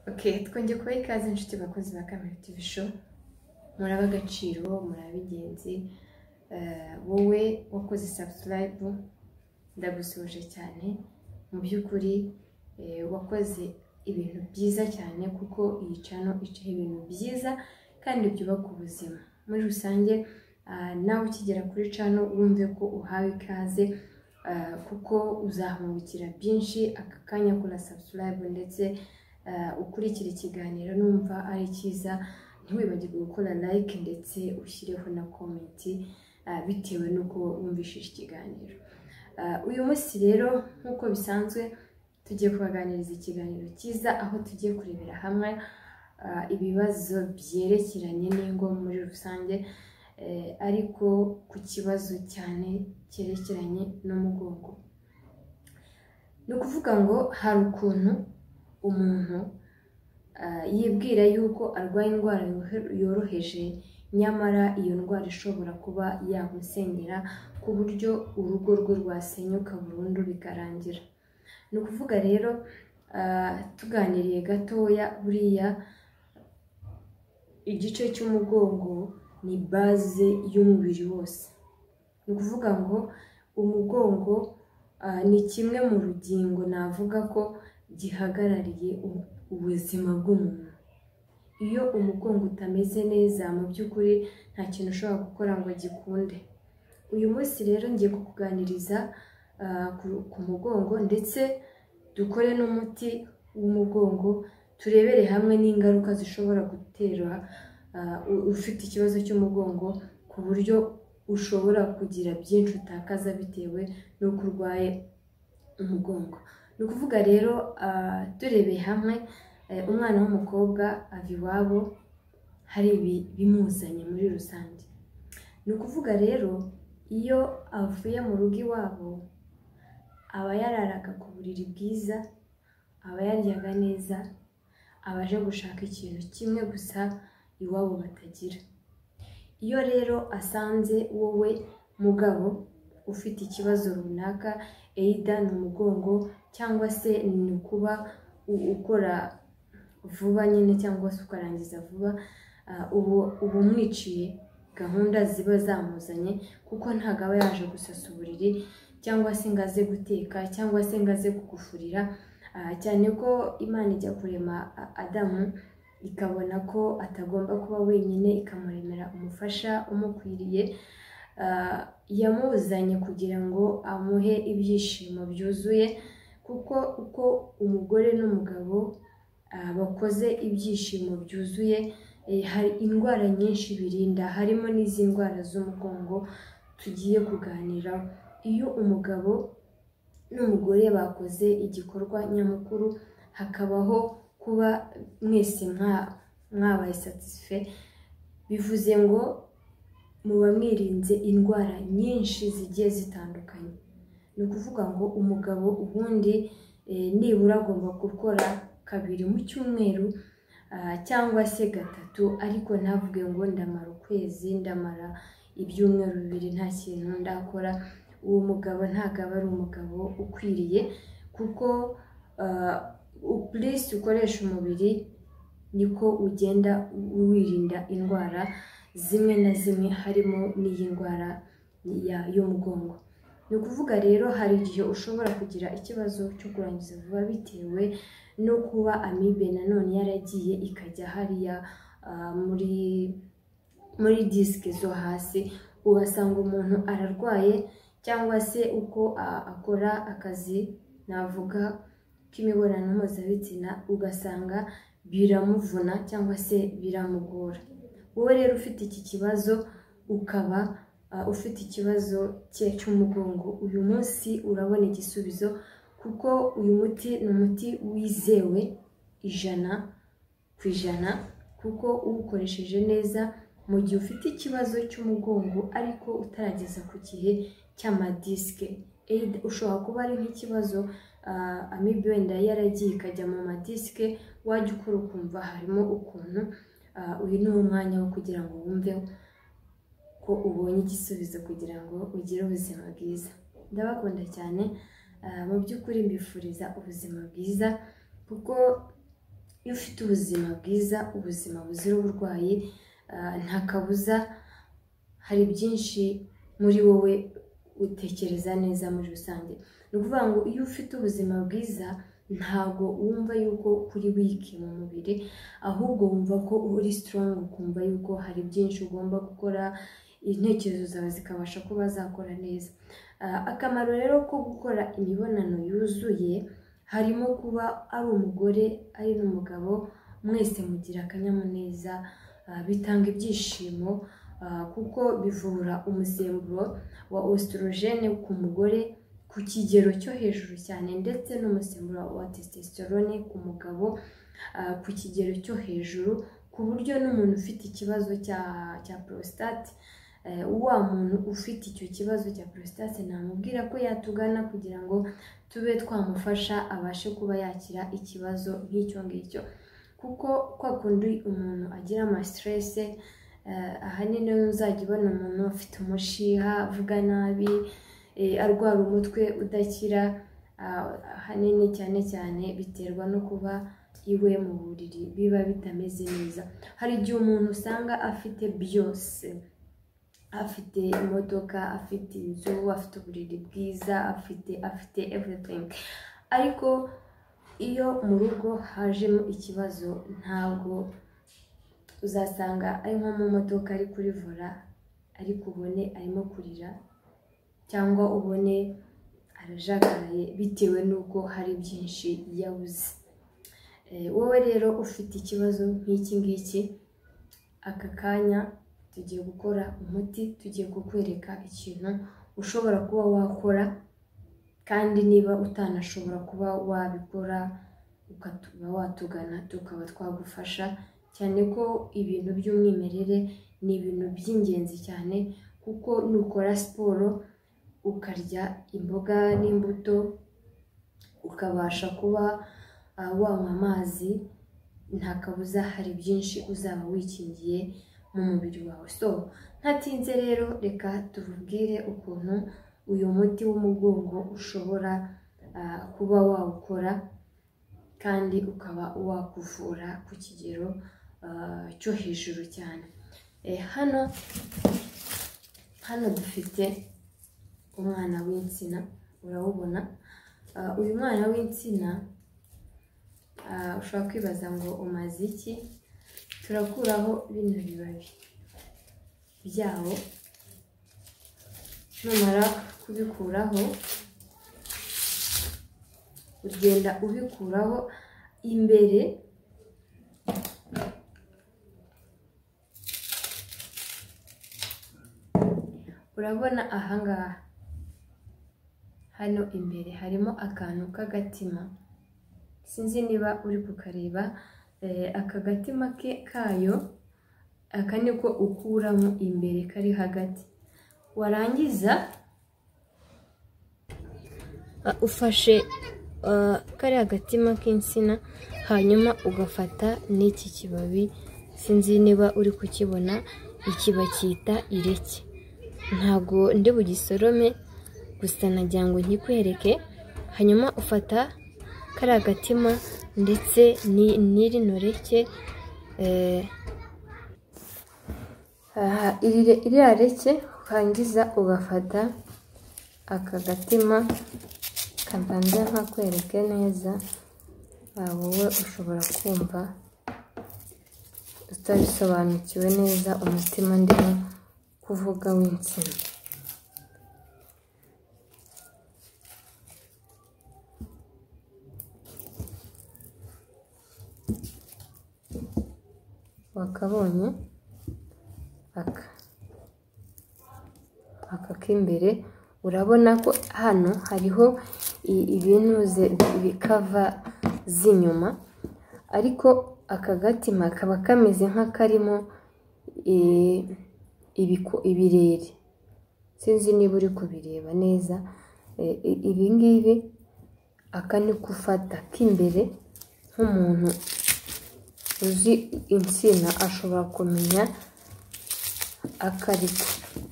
twongeye kubaha ikaze inshuti bakozi ba Kamera TV Show. Muraba agaciro, muraba ingenzi. Wowe wakoze subscribe ndagusoje cyane. Mu by'ukuri wakoze ibintu byiza cyane kuko iyi channel icaho ibintu byiza kandi byubaka ubuzima. Muri rusange nawe ukigera kuri channel wumve ko uhawe ikaze kuko uzahungukira byinshi. Aka kanya kuri subscribe ndetse ukurikira ikiganiro numva ari cyiza, ntiwibagirwe gukora like ndetse ushyireho na comment bitewe nuko wumvishije ikiganiro. Uyu munsi rero nkuko bisanzwe tugiye kubaganiriza ikiganiro cyiza aho tugiye kurebera hamwe ibibazo byerekeranye n'ingo muri rusange, ariko ku kibazo cyane cyerekeranye n'umugongo. Ni ukuvuga ngo hari ukuntu umuntu yibwira yuko arwaye indwara yoroheje, nyamara iyo ndwara ishobora kuba yamusengera ku buryo urugo rwe rwasenyuka burundu bikarangira. Ni ukuvuga rero tuganiriye gatoya, buriya igice cy'umugongo ni base y'umubiri wose. Ni ukuvuga ngo umugongo ni kimwe mu rugingo navuga ko gihagarariye ubuzima bw'umuntu. Iyo umugongo utameze neza, mu by'ukuri nta kintu ushobora gukora ngo gikunde. Uyu munsi rero ngiye kukuganiriza ku mugongo ndetse dukore n'umuti w'umugongo, turebere hamwe n'ingaruka zishobora gutera ufite ikibazo cy'umugongo, ku buryo ushobora kugira byinshi utakaza bitewe n'uko urwaye umugongo. Ni ukuvuga rero turebeye hamwe, umwana w'umukobwa ava iwabo hari bimuzanye muri rusange. Ni ukuvuga rero iyo avuye mu rugo iwabo aba yararaga ku buriri bwiza, aba yaryaga neza, aba aje gushaka ikintu kimwe gusa iwabo batagira. Iyo rero asanze wowe mugabo ufite ikibazo runaka, either ni umugongo cyangwa se ni ukuba ukora vuba nyine cyangwa se ukarangiza vuba, ubu mwiciye gahunda ziba zamuzanye, kuko ntabwo aba yaje gusasa uburiri cyangwa se ngo aze guteka cyangwa se ngo aze kugufurira, cyane ko Imana ijya kurema Adamu ikabona ko atagomba kuba wenyine, ikamuremera umufasha umukwiriye. Yamuzanye kugira ngo amuhe ibyishimo byuzuye, kuko uko umugore n'umugabo bakoze ibyishimo byuzuye, hari indwara nyinshi birinda, harimo n'izi ndwara z'umugongo tugiye kuganiraho. Iyo umugabo n'umugore bakoze igikorwa nyamukuru, hakabaho kuba mwese mwabaye satisfait, bivuze ngo muba mwirinze indwara nyinshi zigiye zitandukanye. Ni ukuvuga ngo umugabo ubundi nibura agomba gukora 2 mu cyumweru cyangwa se 3, ariko ntavuge ngo ndamara ukwezi, ndamara ibyumweru 2 nta kintu ndakora. Uwo mugabo ntabwo aba ari umugabo ukwiriye, kuko plus ukoresha umubiri niko ugenda wirinda indwara zimwe na zimwe, harimo n'iyi ndwara y'umugongo. Ni ukuvuga rero hari igihe ushobora kugira ikibazo cyo kurangiza vuba bitewe no kuba amibe nanone yaragiye ikajya hariya muri disike zo hasi, ugasanga umuntu ararwaye, cyangwa se uko akora akazi navuga k'imibonano mpuzabitsina, ugasanga biramuvuna cyangwa se biramugora. Wowe rero ufite iki kibazo, ukaba ufite ikibazo cy'umugongo, uyu munsi urabona igisubizo, kuko uyu muti ni umuti wizewe 100%, kuko uwukoresheje neza mu gihe ufite ikibazo cy'umugongo ariko utarageza ku gihe cy'amadisike. Ushobora kuba ari nk'ikibazo amibe wenda yaragiye ikajya mu madisike, wajya ukora ukumva harimo ukuntu. Uyu ni umwanya wo kugira ngo wumve ko ubonye igisubizo kugira ngo ugire ubuzima bwiza. Ndabakunda cyane, mu by'ukuri mbifuriza ubuzima bwiza, kuko iyo ufite ubuzima bwiza, ubuzima buzira uburwayi, nta kabuza hari byinshi muri wowe utekereza neza muri rusange. Ni ukuvuga ngo iyo ufite ubuzima bwiza ntabwo wumva yuko kuri wiki mu mubiri, ahubwo wumva ko uri strong, ukumva yuko hari byinshi ugomba gukora, intekerezo zawe zikabasha kuba zakora neza. Akamaro rero ko gukora imibonano yuzuye harimo kuba ari umugore ari n'umugabo mwese mugira akanyamuneza, bitanga ibyishimo, kuko bivura umusemburo wa oestrogene ku mugore ku kigero cyo hejuru cyane, ndetse n'umusemburo wa testosterone ku mugabo ku kigero cyo hejuru, ku buryo n'umuntu ufite ikibazo cya prostate, wa muntu ufite icyo kibazo cya prostate namubwira ko yatugana kugira ngo tube twamufasha abashe kuba yakira ikibazo nk'icyo ngicyo. Kuko kwa kundi umuntu agira ama stress, ahanini uzajya ubona umuntu afite umushiha, avuga nabi, arwara umutwe udakira, ahanini cyane cyane biterwa no kuba iwe mu buriri biba bitameze neza. Hari igihe umuntu usanga afite byose, afite imodoka, afite inzu, afite uburiri bwiza, afite everything, ariko iyo mu rugo hajemo ikibazo ntabwo uzasanga ari nko mu modoka ari kuri vola ariko ubone arimo kurira, cyangwa ubone arajagaraye bitewe n'uko hari byinshi yabuze. Wowe rero ufite ikibazo nk'iki ngiki, aka kanya tugiye gukora umuti, tugiye kukwereka ikintu ushobora kuba wakora, kandi niba utanashobora kuba wabikora ukaba watugana tukaba twagufasha, cyane ko ibintu by'umwimerere ni ibintu by'ingenzi cyane, kuko nukora siporo ukarya imboga n'imbuto, ukabasha kuba wanywa amazi, nta kabuza hari byinshi uzaba wikingiye mu mubiri wawe. So ntatinze rero reka tubabwire ukuntu uyu muti w'umugongo ushobora kuba wawukora kandi ukaba wakuvura ku kigero cyo hejuru cyane. Hano dufite umwana w'insina, urawubona. Uyu mwana w'insina ushobora kwibaza ngo umaze iki? Turakuraho bino bibabi byawo, numara kubikuraho ugenda ubikuraho imbere, urabona ahangaha hano imbere harimo akantu k'agatima, sinzi niba uri kukareba. Aka gatima kayo, aka niko ukuramo imbere kari hagati. Warangiza ufashe kari agatima k'insina, hanyuma ugafata n'iki kibabi, sinzi niba uri kukibona, iki bacyita ireke. Ntago ndi bugisorome, gusa nagira ngo nkikwereke. Hanyuma ufata kari agatima ndetse n'irino reke, iriya reke, urangiza ugafata aka gatima, kabanza nkakwereke neza. Wowe ushobora kumva utabisobanukiwe neza umutima ndimo kuvuga w'insina. Wakabonye aka k'imbere, urabona ko hano hariho ibinuze bikava z'inyuma, ariko aka gatima kaba kameze nk'akarimo ibirere, sinzi niba uri kubireba neza. Ibi ngibi aka ni gufata k'imbere, nk'umuntu uzi insina ashobora kumenya akariko.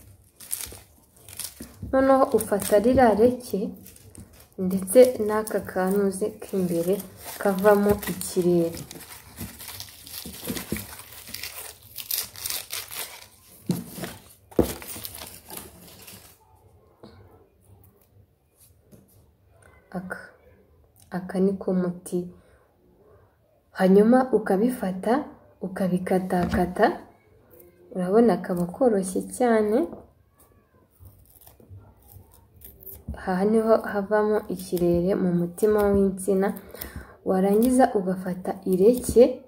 Noneho ufata ririya reke ndetse n'aka kanuze k'imbere kavamo ikirere, aka niko muti. Hanyuma ukabifata ukabikatakata, urabona kaba koroshye cyane. Aha niho havamo ikirere mu mutima w'insina. Warangiza ugafata ireke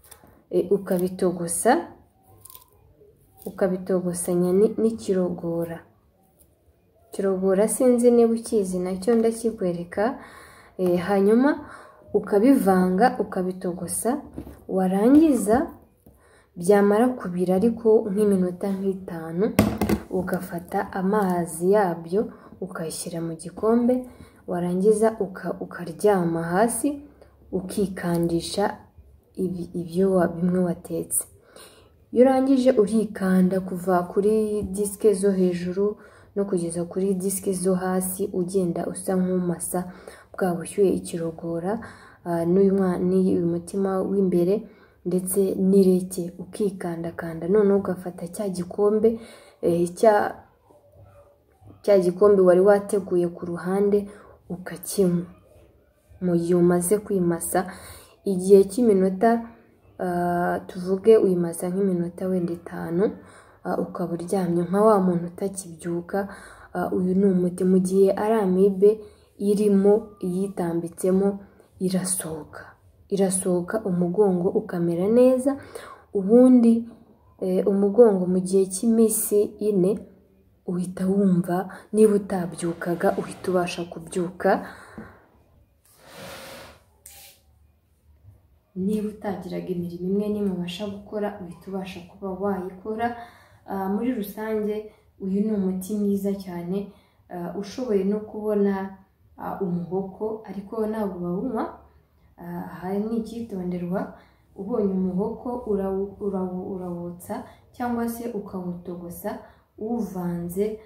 ukabitogosanya n'ikirogora. Kirogora sinzi niba ukizi, nacyo ndakikwereka. Hanyuma ukabivanga ukabitogosa, warangiza byamara kubira ariko nk'iminota 5, ugafata amazi yabyo ukayishyira mu gikombe, warangiza ukaryama hasi ukikandisha ibyo bimwe watetse. Iyo urangije urikanda kuva kuri disike zo hejuru no kugeza kuri disike zo hasi, ugenda usa nk'umasa bwa bushyuhe ikirogora n'uyu mutima w'imbere ndetse n'ireke, ukikandakanda. Noneho ugafata cya gikombe wari wateguye ku ruhande ukakinywa. Mu gihe umaze kwimasa igihe cy'iminota, tuvuge uyimasa nk'iminota wenda 5, ukaba uryamye nka wa muntu utakibyuka. Uyu ni umuti. Mu gihe ari amibe irimo iyitambitsemo irasohoka, umugongo ukamera neza. Ubundi umugongo mu gihe cy'iminsi 4 uhita wumva, niba utabyukaga uhita ubasha kubyuka. Niba utagiraga imirimo imwe n'imwe ubasha gukora, uhita ubasha kuba wayikora. Muri rusange uyu ni umuti mwiza cyane. Ushoboye no kubona umuhoko, ariko ntabwo bawunywa. Hari n'icyitonderwa, ubonye umuhoko urawutsa cyangwa se ukawutogosa uvanze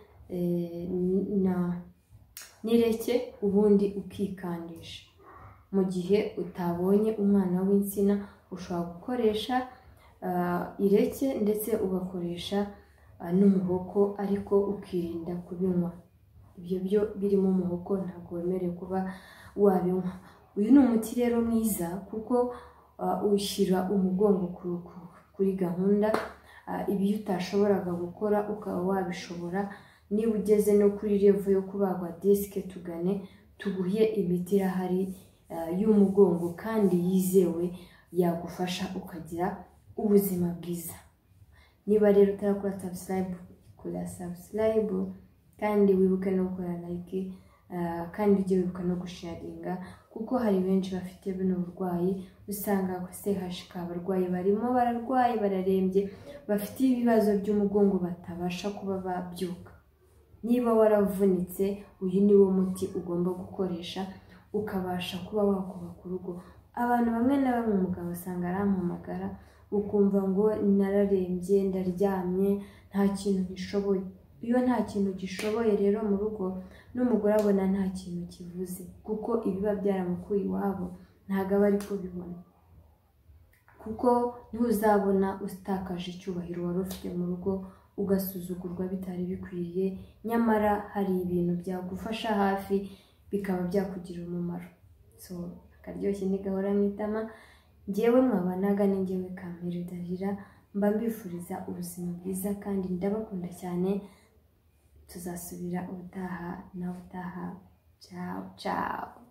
n'ireke, ubundi ukikandisha. Mu gihe utabonye umwana w'insina, ushobora gukoresha ireke ndetse ugakoresha n'umuhoko, ariko ukirinda kubinywa. Ibyo byo birimo umuhoko ntabwo wemerewe kuba wabinywa. Uyu ni umuti rero mwiza kuko ushyira umugongo kuri gahunda. Ibyo utashoboraga gukora ukaba wabishobora. Niba ugeze no kuri level yo kubagwa disike, tugane tuguhe imiti irahari y'umugongo kandi yizewe, yagufasha ukagira ubuzima bwiza. Niba rero utarakora subscribe, kora subscribe kandi wibuke no gukora like, kandi ujye wibuka no gusharinga, kuko hari benshi bafite bino burwayi. Usanga CHK abarwayi barimo bararwaye, bararembye, bafite ibibazo by'umugongo batabasha kuba babyuka. Niba waravunitse, uyu ni wo muti ugomba gukoresha ukabasha kuba wakubaka urugo. Abantu bamwe na bamwe umugabo usanga arampamagara, ukumva ngo nararembye, ndaryamye, nta kintu gishoboye. Iyo nta kintu gishoboye rero mu rugo, n'umugore abona nta kintu kivuze, kuko ibiba byaramukuye iwabo ntabwo aba ari kubibona. Kuko ntuzabona utakaje icyubahiro wari ufite mu rugo, ugasuzugurwa bitari bikwiriye, nyamara hari ibintu byagufasha hafi bikaba byakugirira umumaro. So akaryoshye ntigahora mu itama. Njyewe mwabanaga ni njyewe Kampire Dalila, mba mbifuriza ubuzima bwiza kandi ndabakunda cyane. Tuzasubira ubutaha na ubutaha. Ciao ciao.